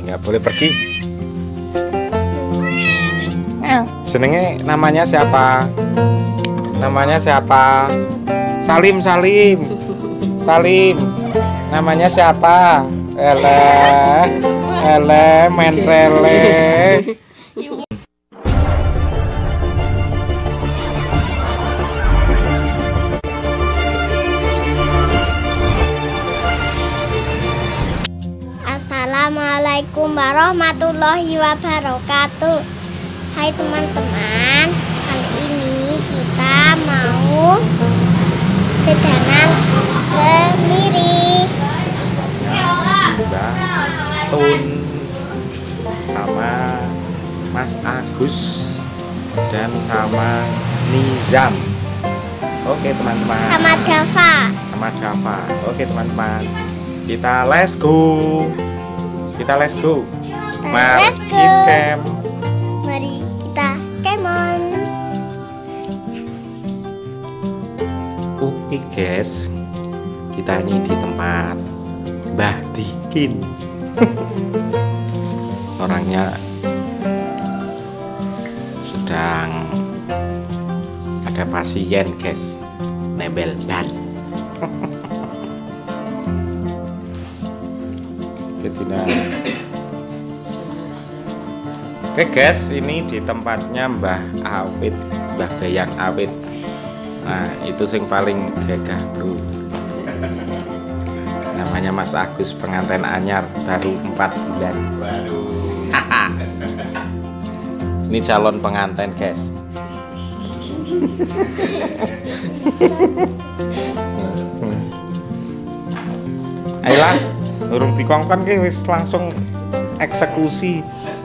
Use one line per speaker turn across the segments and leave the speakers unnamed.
nggak boleh pergi. Jenenge namanya siapa? Namanya siapa? Salim, Salim. Salim. Namanya siapa? Ele menrele.
Assalamualaikum warahmatullahi wabarakatuh. Hai teman-teman, kali ini kita mau bedanan kemiri.
Mbak Tun sama Mas Agus dan sama Nizam. Oke teman-teman.
Sama Dava.
Sama Dava. Oke teman-teman. Kita let's go.
Let's go.
Mari
kita kemon.
Oke guys, kita ini di tempat Mbah Dikin. Orangnya sedang ada pasien guys, nebel ban. Oke guys, ini di tempatnya Mbah Awit, Mbah Bayang Awit. Nah, itu sing paling gagah bro. Namanya Mas Agus, pengantin anyar, baru 4 bulan. Ini calon pengantin guys. Ayolah, urung dikongkon ki wis langsung eksekusi.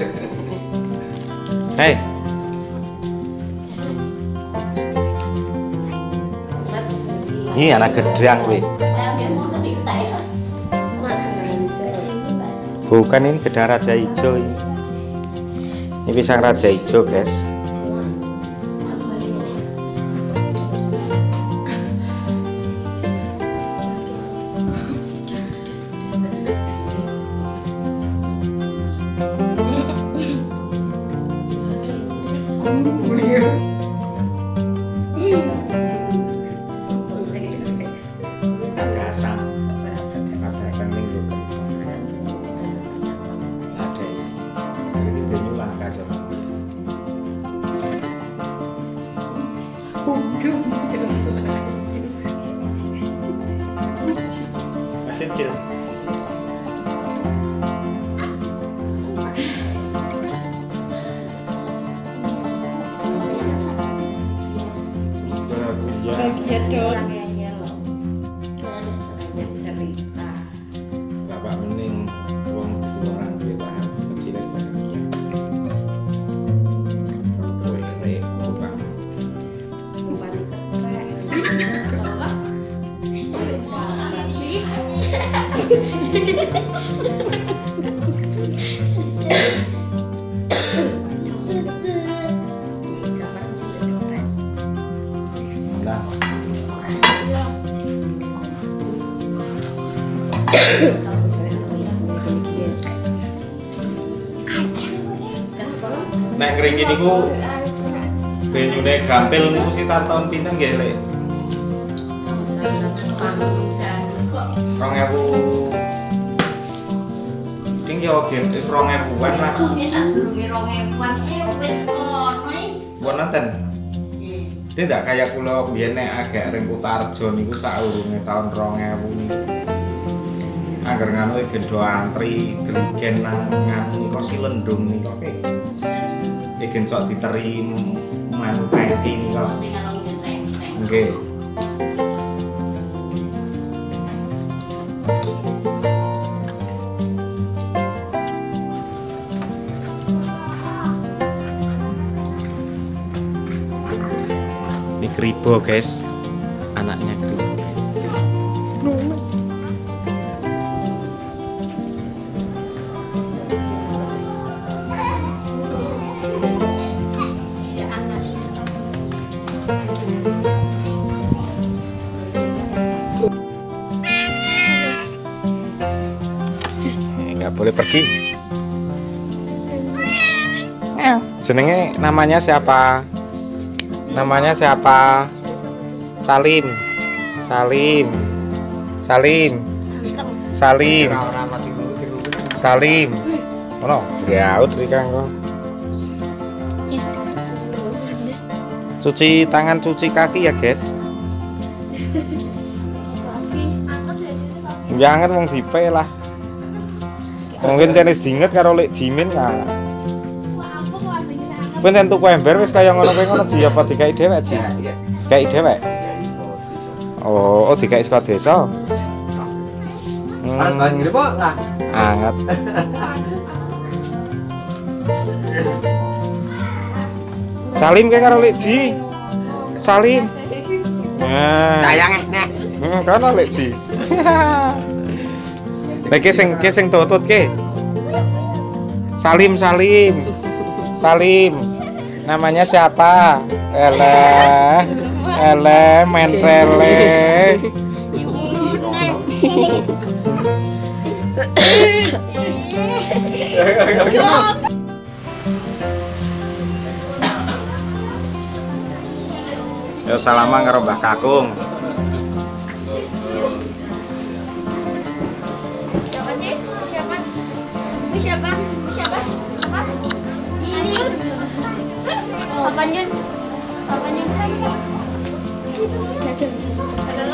Hei. Ini anak gedang weh. Bukan, ini gedang raja hijau ini. Ini pisang raja hijau guys. Kecil. Bapak mending uang itu orang duit bahan kecil Nek kering gini ku benyune gampil niku sekitar tahun pinten nggih, Lek? 2000. Ding yo gen 2000-an lah.
Wis sadurunge 2000-an wis ono iki.
Buat nonton. Tidak kayak kula biyen nek agak ring Kutarjo niku saurunge tahun 2000 niku. Angger nganu gendo antri drigen nang nganu niku Silendung niku oke. Iki sok diterima manteki niku. Nggih. Ini Kribo guys, anaknya Kribo guys. Nggak boleh pergi. Jenenge namanya siapa? Namanya siapa? Salim. Salim. Salim. Salim. Salim. Ono, yaut iki kanggo. Cuci tangan, cuci kaki ya, guys. Jangan wong dipe lah. Mungkin jenis dinget karo lek jimin kan. Kowe enten tuku ember wis kaya ngono kowe ngono Ji apa dikai dhewek Ji? Dikai dhewek. Oh, dikai saka desa.
Anget kok lah.
Anget. Salim kayak karo lek Ji. Salim. Nah.
Sayang nek.
Kono lek Ji. Nek sing tutut ke. Salim. Salim. Namanya siapa? Ele mentele. Yo salaman karo Mbah Kakung.
Siapa sih? Siapa? Ini siapa? Ini siapa? Apa? Ini. Apanya? Apanya siapa? Halo.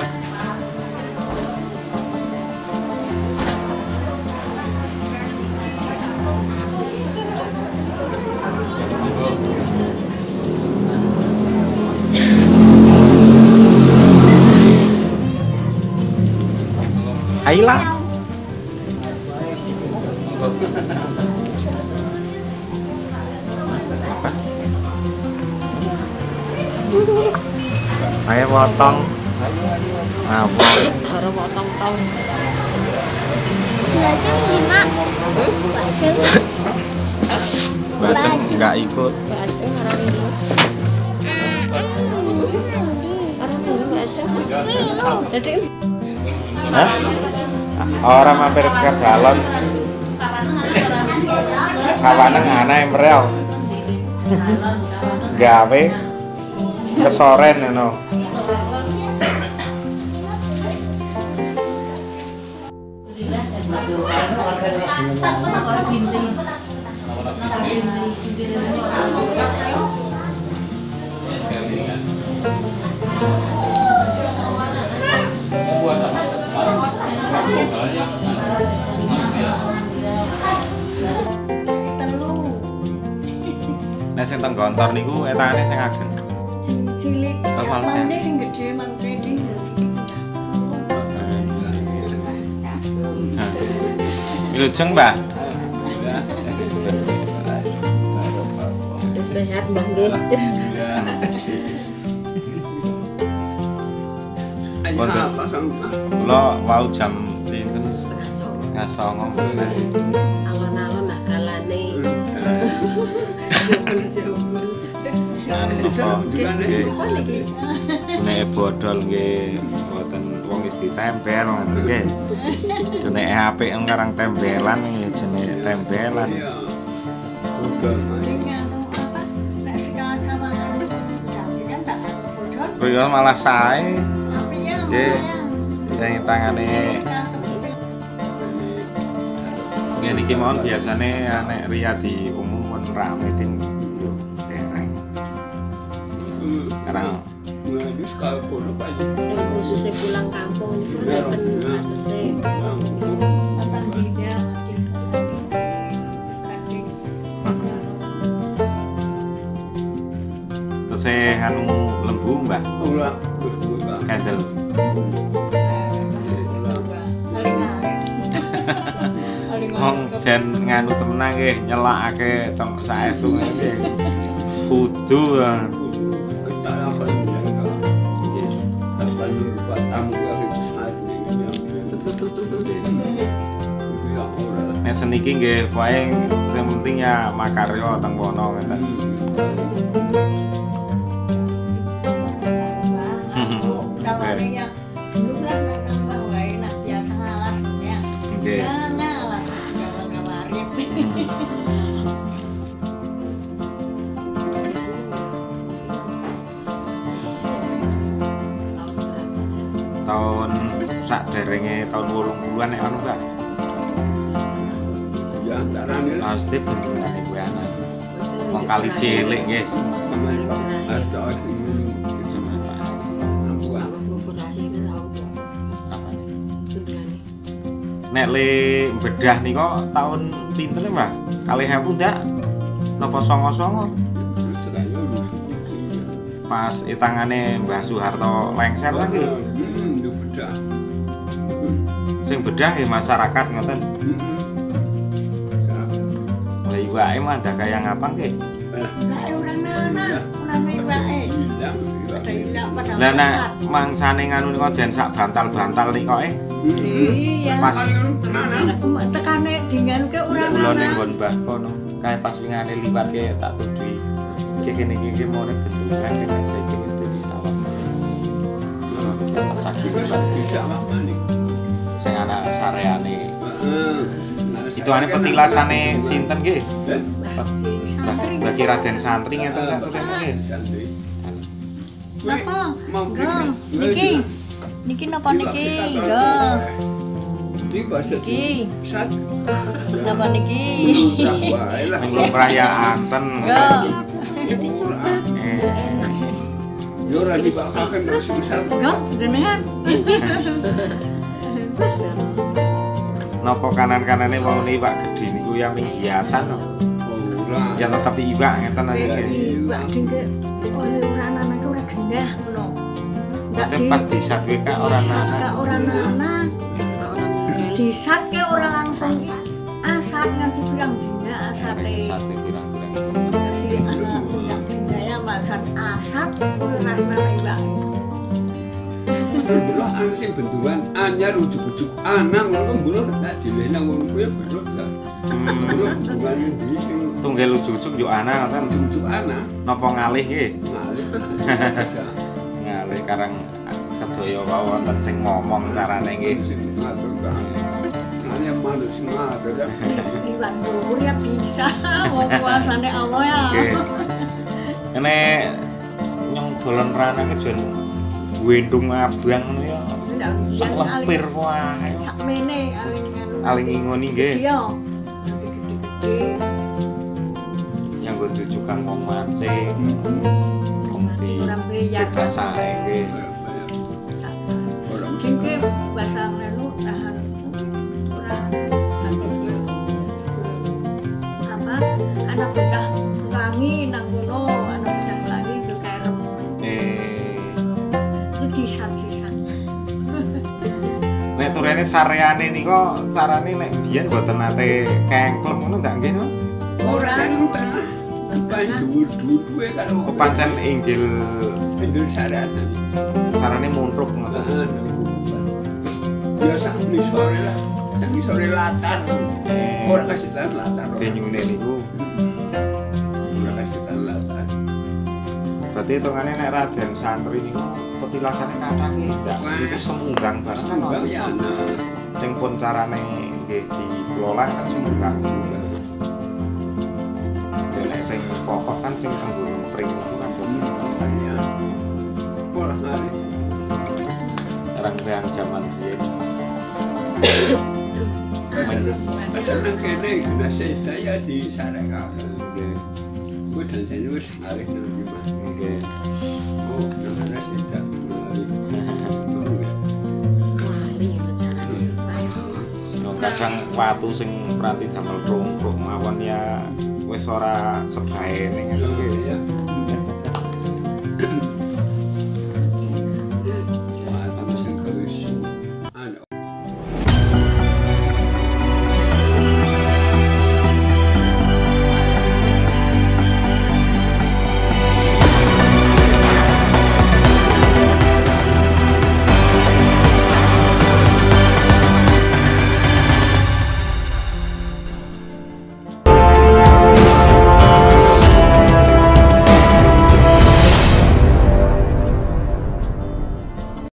Aila. Ayo potong. Apa?
Baru potong tong.
Bajeng lima. Bajeng.
Bajeng enggak ikut.
Bajeng orang ini. Orang ini bajeng. Jadi
Hah? Orang mampir ke galon. Kawane ana emrel. Gawe kesoren ngono. Nek sing teng gontor niku etane sing ageng.
cilik.
Oh, malesnya.
Mane sing gede mangkre ding sing
Wilujeng, Mbak.
sehat Mbah nggih.
Wonten. Kula wau jam pinten? 09.00 bener.
Alon-alon nah kalane. Jebul-jebul. Apa niki?
Nek bodol nggih mboten wong wis ditempel ngoten nggih. Nek apik ngarang tempelan ya jenenge tempelan. Kuwi malah sae. Nggih. Sing tangane ngene iki mawon biasane nek Ria di umum pun rame ding yo dereng. Karena
Sing khususnya pulang kampung niku nenten atese.
terus anu lembu Mbah. Kendel. Wong jen nganu temenan nggih nyelakake saestu nggih. Kudu. Nek seni iki nggih wae sing penting ya makarya teng kono ngeten.
Tawane ya dulu kan nambah wae nak biasa ngalas ya.
Nggih.
Ngalas gawang-gawarin.
derenge tahun 80-an nek anu Mbak.
Ya antarane
Pasti bendungan iku anak. Wong kali cilik nggih.
sampean Pak Harto sing
Zaman Pak.
ampuan.
Nek le bedah nika tahun pinten Mbak? 2000 ndak? Napa 99?
Sekali urus.
Pas tangane Mbah Soeharto lengser lagi.
Itu bedah.
Sing bedah nggih masyarakat ngoten. Lah iwake mah ada kaya ngapa nggih?
Iwake ora ana iwake.
Hilang.
Pada hilang pada
Lah nek
pesat.
mangsane nganu nika jen sak bantal-bantal nika
Iya.
pas
Tekane dengan ke ora
kula ning
ana.
nggon Mbah kono kae pas wingane liwat ke tak tudhi. Iki kene iki mau nek bentukan nek saiki wis dadi sawah. Pas sakit
Bisa makmane.
sing ana sareane. Itu ane petilasane sinten nggih? Bagi Raden Santri ngeten tak nggih.
Napa?
Mau
Go. Niki napa niki? Go.
Ini bahasa
Niki.
sat.
Napa niki?
Belum perayaan ten.
Go.
Yo ora dibakaken terus sat.
Go jenengan.
Napa kanan-kanane wau ni Pak Gedhi niku ya ming hiasan no.
Ora.
Ya tetep iwak ngeten aja nggih.
Iwak dingke ora ana ku ora gendah ngono. Ndak
Tapi pas disat kuwi kak ora
Ka
ana.
ora ana. Disat ke ora langsung asat nganti pirang dina asate.
Sate pirang-pirang.
Si anak budak dindaya masak asat rasane iwak.
Kula ana sing bentukan anyar ujug-ujug anang ngono mbunuh tak dilenang ngono kuwi bentuk sak. Bentukan iki sing
Tunggal ujug-ujug yo ana ngoten.
ujug-ujug anang.
Napa ngalih nggih?
Ngalih. Bisa.
Ngalih karang sedaya wau wonten sing ngomong carane nggih.
Sing ngatur kan. Hanya manut sing ngatur ya.
Iwak dhuwur ya bisa wong kuasane Allah ya.
Oke. Nek nyong dolan rana ke jon wendung abang ngono ya. Sak lempir wae.
Sak mene
Aling ngoni nggih.
Iya. Gede-gede.
Yang nggon rujukan wong mancing. Wong di
Orang bayar.
basahe nggih.
Orang
Dingke bahasa nganu tahan ora nanti apa anak bocah langi nang kono anak bocah langi ke kerem itu disat-sisat.
Nek turene sareane nika carane nek biyen mboten nate kengklem ngono ndak nggih no?
orang tengah. Paling dhuwur-dhuwur kuwi karo
Pancen inggil
Indul sarana.
carane muntruk ngoten.
Biasa beli sore lah. Sangi sore latar. Ora kasih latar.
Benyune niku.
Ora kasih latar.
Berarti hitungane nek Raden Santri niku petilasane kathah nggih. Ndak niku semunggang barang kan
Bang
wonten.
ya ana.
Sing pun carane nggih dikelola kan semunggang. Nek sing pokok kan sing tenggung pring niku kan semunggang.
Ya. Pola hari.
Rangkaian zaman biyen.
Aja nang kene kena sedaya di sareka.
Nggih.
Wis janjane wis ngalih nang rumah.
Nggih.
Oh, nang sedak.
Kadang watu sing pranti damel rungkruk mawon ya wis ora sebae ning ngene nggih.
Ya.